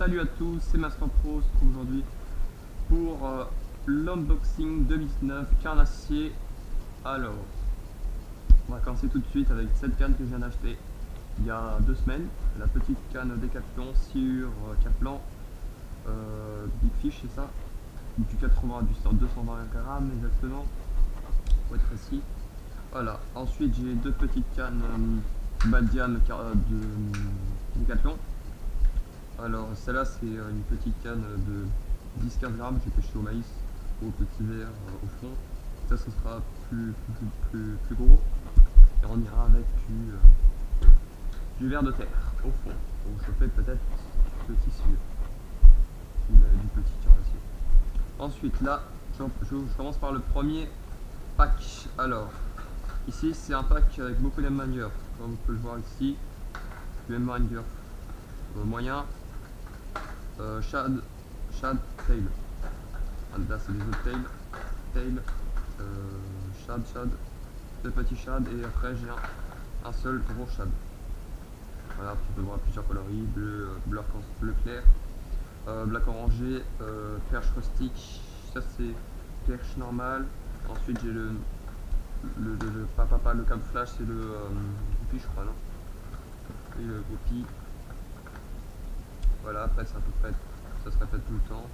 Salut à tous, c'est Master Pro, on se retrouve aujourd'hui pour l'unboxing 2019 Carnassier. Alors, on va commencer tout de suite avec cette canne que je viens d'acheter il y a 2 semaines, la petite canne Decathlon sur Kaplan Big Fish, c'est ça, du 220 grammes exactement, pour être précis. Voilà, ensuite j'ai deux petites cannes bas de gamme de Decathlon. Alors celle-là c'est une petite canne de 10-15 grammes, j'ai pêché au maïs ou au petit verre au fond. Ça ce sera plus gros et on ira avec du verre de terre au fond pour choper peut-être le tissu du petit carnassier. Ensuite là je commence par le premier pack. Alors ici c'est un pack avec beaucoup de manières, comme vous pouvez le voir ici, le manière moyen. Shad, tail. Là c'est les autres tail, shad, deux petits shad et après j'ai un seul gros shad. Voilà, tu peux voir plusieurs coloris, bleu clair, black orangé, perche rustique, ça c'est perche normale. Ensuite j'ai le camouflage, c'est le goupil je crois, non? Et le goupil. Voilà, après c'est à peu près, ça se répète tout le temps.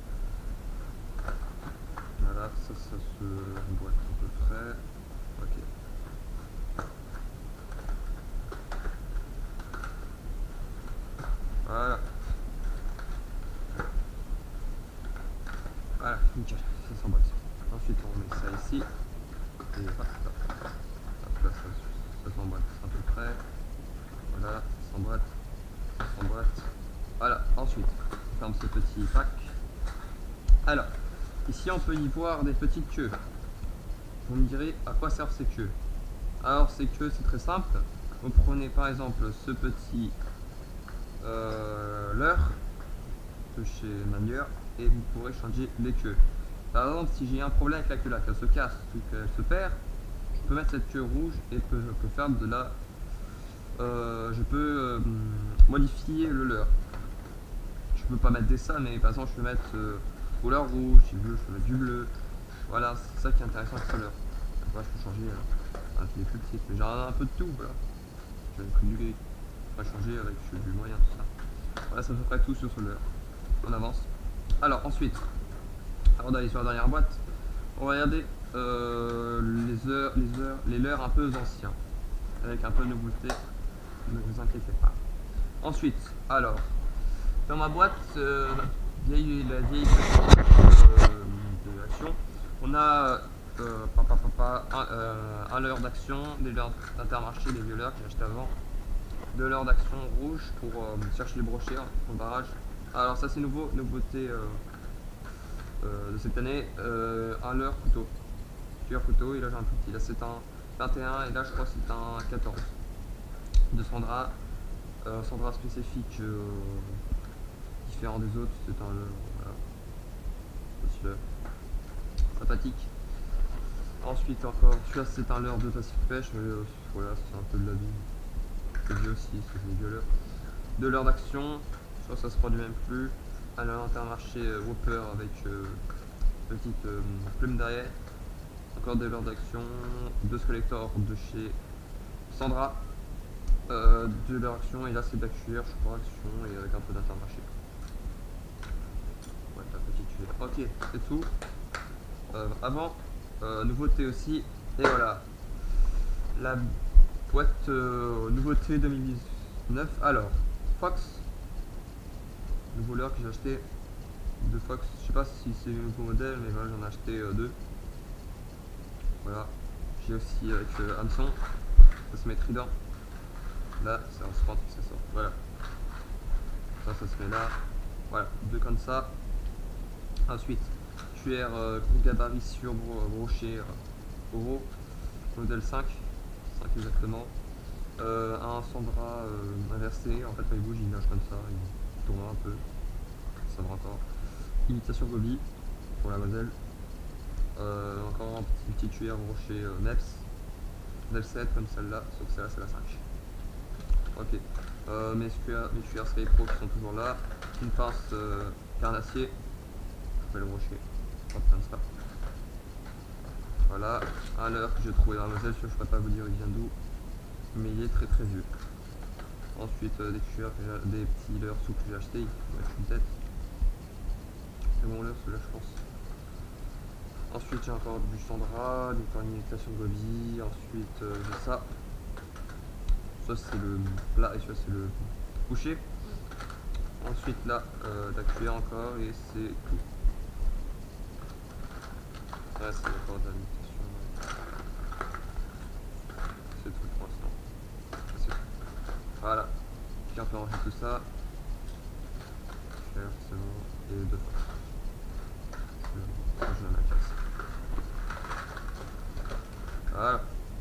Voilà, ça se emboîte à peu près. Ok. Voilà. Voilà, nickel, ça s'emboîte. Ensuite on met ça ici. Et hop, là ça s'emboîte à peu près. Voilà, ça s'emboîte. Voilà, ensuite on ferme ce petit pack. Alors, ici on peut y voir des petites queues. Vous me direz à quoi servent ces queues. Alors ces queues c'est très simple. Vous prenez par exemple ce petit leurre de chez Manieur et vous pourrez changer les queues. Par exemple si j'ai un problème avec la queue là, qu'elle se casse ou qu'elle se perd, je peux mettre cette queue rouge et je peux faire de la... je peux modifier le leurre. Je peux pas mettre des ça, mais par exemple je peux mettre couleur rouge, si je veux, je peux mettre du bleu. Voilà, c'est ça qui est intéressant avec ce leurre. Après je peux changer avec les plus petites, mais j'ai un peu de tout, voilà. Je vais mettre du gris, je peux changer avec du moyen, tout ça. Voilà, ça fait près tout sur ce leurre. On avance. Alors ensuite, avant d'aller sur la dernière boîte, on va regarder les leurres un peu anciens, avec un peu de nouveauté, ne vous inquiétez pas. Ensuite, alors, dans ma boîte, la vieille de l'action, on a un leurre d'action, des leurres d'Intermarché, des vieux leurres que j'ai acheté avant, de leurre d'action rouge pour chercher les brochets en barrage. Alors ça c'est nouveauté de cette année, un leurre couteau. Et là j'ai un plus petit, là c'est un 21 et là je crois c'est un 14 de Sandra. Sandra spécifique différent des autres, c'est un leurre, voilà, petit leurre sympathique. Ensuite encore, celui-là c'est un leurre de Pacific Pêche, mais voilà c'est un peu de la vie. C'est vieux aussi, c'est des vieux leurres. De leurre d'action, je crois que ça se produit même plus. Un leurre Intermarché Whopper avec petite plume derrière. Encore des leurres d'action, deux collector de chez Sandra, de leur action, et là c'est de la cuir, je crois, action et avec un peu d'Intermarché. Ouais, la petite cuir. Ok, c'est tout. Avant, nouveauté aussi, et voilà, la boîte nouveauté 2019. Alors, Fox, nouveau leurre que j'ai acheté de Fox, je sais pas si c'est le nouveau modèle, mais voilà, j'en ai acheté deux. Voilà, j'ai aussi avec hameçon, ça se met trident. Là, c'est en se rentre, ça sort. Voilà. Ça se met là. Voilà, deux comme ça. Ensuite, cuir gros gabarit sur brochet Oro, modèle 5 exactement. Un Sandra inversé, en fait quand il bouge il nage comme ça, il tourne un peu, ça va encore. Imitation Gobi pour la modèle. Encore un petit cuir brochet Neps, modèle 7 comme celle-là, sauf que celle-là c'est la 5. Ok. Mes cuillères Sky Pro qui sont toujours là, une pince carnassier, je vais le brocher, hop, comme ça. Voilà, un leurre que j'ai trouvé dans la Moselle, je ne pourrais pas vous dire il vient d'où, mais il est très très vieux. Ensuite des cuillères, des petits leurres souples que j'ai acheté, il faut mettre une tête. C'est bon leurre celui-là je pense. Ensuite j'ai encore du Chandra, du temps imitation Gobi, ensuite j'ai ça. Ça c'est le plat et ça c'est le coucher. Ensuite là, la cuillère encore et c'est tout. Là c'est encore de l'imitation. C'est tout pour l'instant. C'est tout. Voilà. Puis on peut ranger tout ça. Faire, c'est bon. Et deux fois. Je vais la casse. Voilà.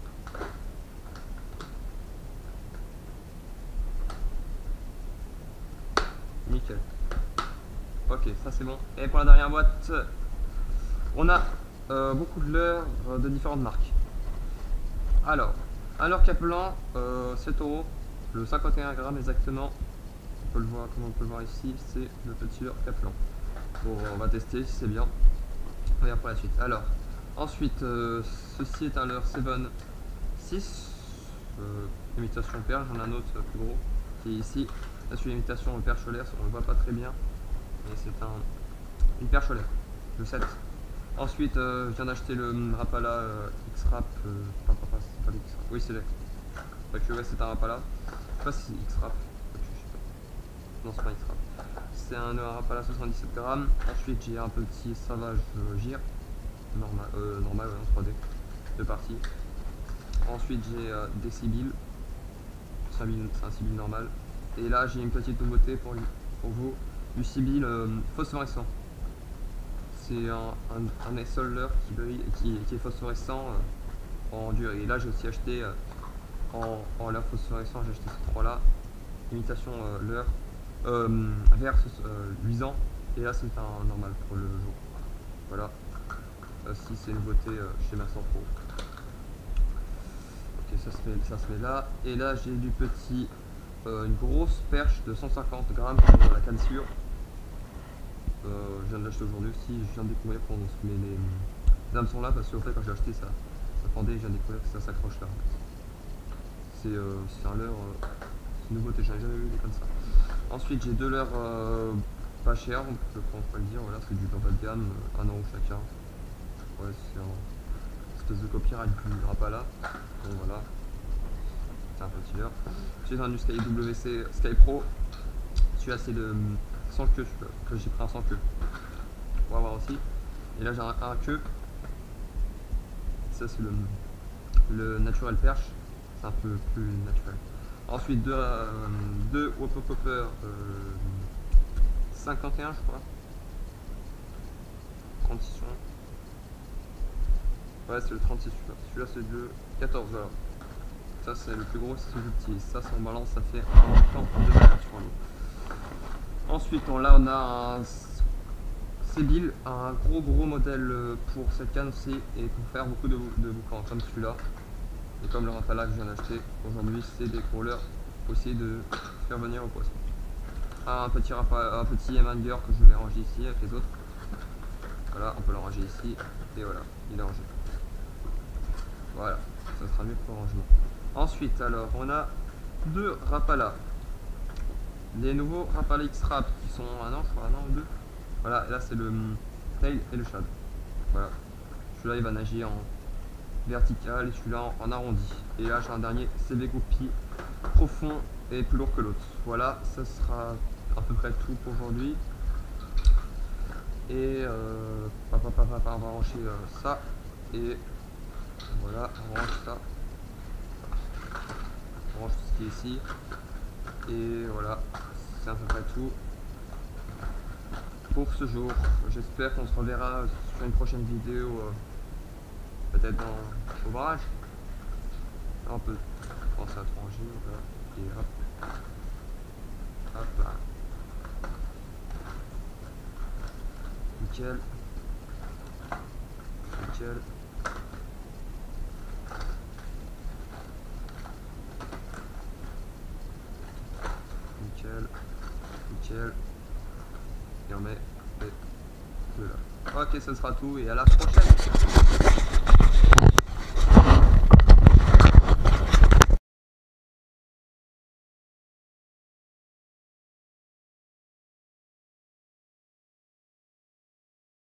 Nickel. Ok, ça c'est bon. Et pour la dernière boîte, on a beaucoup de leurres de différentes marques. Alors, un leurre Kaplan, 7 €, le 51 grammes exactement. On peut le voir, comme on peut le voir ici, c'est le petit leurre Kaplan. Bon, on va tester si c'est bien. On verra pour la suite. Alors, ensuite, ceci est un leurre 7-6, imitation perche. J'en ai un autre plus gros qui est ici. Là, celui l'imitation perche solaire, on ne le voit pas très bien, mais c'est une perche solaire, le 7. Ensuite, je viens d'acheter le Rapala X-Rap. C'est pas l'X-Rap. Oui, c'est le. Ouais, c'est un Rapala. Je sais pas si c'est X-Rap. Non, c'est pas X-Rap. C'est un Rapala 77 grammes. Ensuite, j'ai un petit Savage Gir. Normal, ouais, en 3D. Deux parties. Ensuite, j'ai des Sibyl. C'est un Sibyl normal. Et là, j'ai une petite nouveauté pour vous. Du Sibyl phosphorescent. C'est un SL qui brille, qui est phosphorescent en dur. Et là j'ai aussi acheté en leurre phosphorescent, j'ai acheté ces trois là, imitation leurre vert luisant, et là c'est un normal pour le jour. Voilà, si c'est une nouveauté chez Master Pro. Ok, ça se met là, et là j'ai du petit, une grosse perche de 150 grammes pour la cassure. Je viens de l'acheter aujourd'hui aussi, je viens de découvrir qu'on se met les hameçons là parce qu'en fait quand j'ai acheté ça pendait, je viens de découvrir que ça s'accroche là. C'est un leurre, c'est une nouveauté, j'en ai jamais vu des comme ça. Ensuite j'ai deux leurres pas chers, on peut le dire, voilà, c'est du bas de gamme, 1 € chacun. Ouais, c'est une espèce de copyright du Rapala, donc voilà, c'est un petit leurre. Ensuite un du WC Sky Pro, celui-là c'est le sans queue, que j'ai pris un sans queue. On va voir aussi. Et là j'ai un queue. Ça c'est le naturel perche. C'est un peu plus naturel. Ensuite deux Whopper Popper 51 je crois. 36. Ouais c'est le 36 celui-là c'est le 14 voilà. Ça c'est le plus gros, c'est celui que j'utilise. Ça si on balance ça fait un temps de malade sur l'eau. Ensuite, là on a un Sibyl, un gros modèle pour cette canne aussi et pour faire beaucoup de boucans comme celui-là. Et comme le Rapala que je viens d'acheter aujourd'hui, c'est des couleurs pour essayer de faire venir au poisson. Un petit Emanger que je vais ranger ici avec les autres. Voilà, on peut le ranger ici et voilà, il est rangé. Voilà, ça sera mieux pour le rangement. Ensuite, alors on a deux Rapala. Les nouveaux Rapala X-Rap qui sont un an, je crois, un an ou deux. Voilà, et là c'est le tail et le shad. Voilà. Celui-là il va nager en vertical et celui-là en arrondi. Et là j'ai un dernier CB Goupy profond et plus lourd que l'autre. Voilà, ça sera à peu près tout pour aujourd'hui. Et on va ranger ça. Et voilà, on range ça. On range tout ce qui est ici. Et voilà, c'est à peu près tout pour ce jour. J'espère qu'on se reverra sur une prochaine vidéo, peut-être au barrage. Là, on peut penser à trancher, voilà. Et hop, hop là. Nickel. Nickel. nickel, nickel. Et on met les deux là. Ok, ça sera tout et à la prochaine.